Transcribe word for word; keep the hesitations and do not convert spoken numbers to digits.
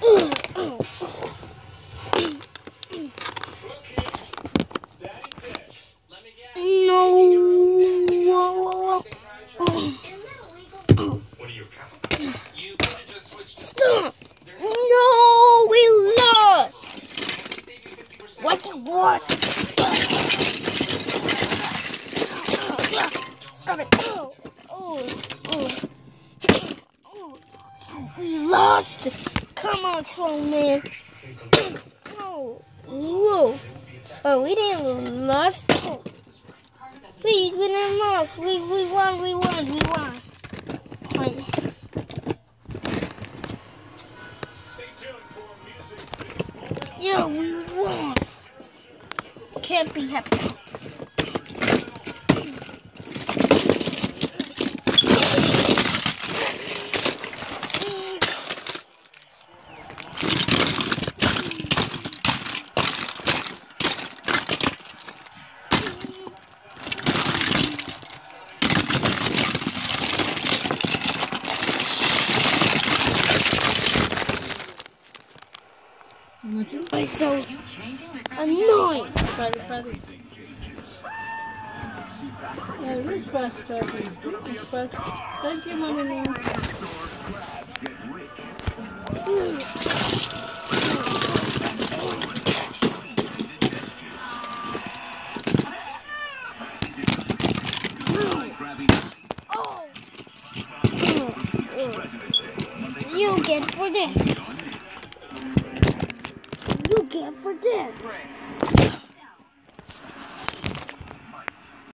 Stop! No, we lost! What was? Stop it! Oh, oh, oh. Oh. We lost! Come on, Tron, man! Oh, whoa! Oh, we didn't lost. Oh. We we didn't lost. We we won. We won. We won. Right. Yeah, we won. Can't be happy. It's so annoying. Patty, Patty. Yeah, real fast, Patty. Real fast. Thank you, Mommy. Oh. You get for this. You get for this.